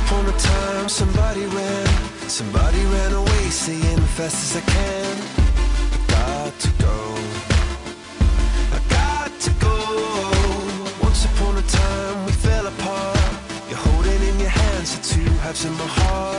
upon a time, somebody ran away, saying fast as I can. I got to go, I got to go. Once upon a time we fell apart. You're holding in your hands the two halves of my heart.